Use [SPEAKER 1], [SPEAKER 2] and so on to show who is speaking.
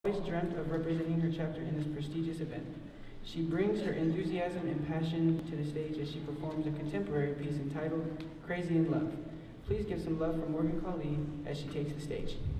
[SPEAKER 1] always dreamt of representing her chapter in this prestigious event. She brings her enthusiasm and passion to the stage as she performs a contemporary piece entitled Crazy in Love. Please give some love for Morgan Cauley as she takes the stage.